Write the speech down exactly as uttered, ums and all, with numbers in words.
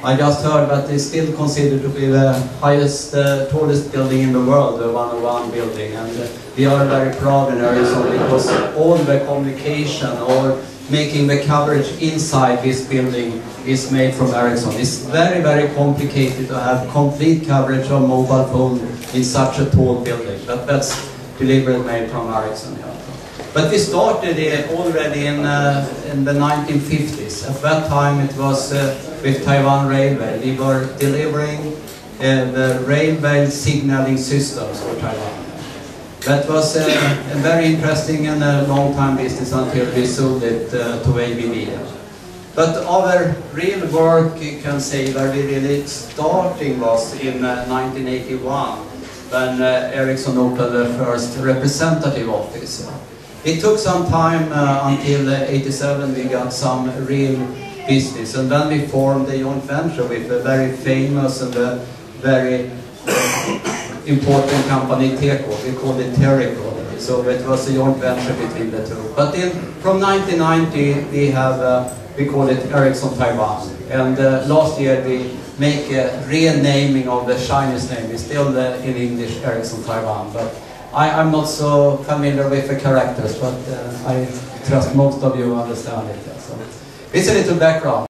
I just heard that it's still considered to be the highest, uh, tallest building in the world, the one oh one building. And uh, we are very proud in Ericsson because all the communication or making the coverage inside this building is made from Ericsson. It's very, very complicated to have complete coverage of mobile phone in such a tall building. But that's deliberately made from Ericsson. Yeah. But we started it already in, uh, in the nineteen fifties. At that time it was uh, with Taiwan Railway. We were delivering uh, the railway signaling systems for Taiwan. That was uh, a very interesting and a long time business until we sold it uh, to A B B. But our real work, you can say, where we really starting was in uh, nineteen eighty-one, when uh, Ericsson opened the first representative office. It took some time uh, until uh, eighty-seven we got some real business, and then we formed a joint venture with a very famous and a very important company, Teco. We called it Terrico. So it was a joint venture between the two. But in, from nineteen ninety we have, uh, we call it Ericsson Taiwan. And uh, last year we make a real naming of the Chinese name. It's still uh, in English Ericsson Taiwan. But I, I'm not so familiar with the characters, but uh, I trust most of you understand it. Yeah. So it's a little background.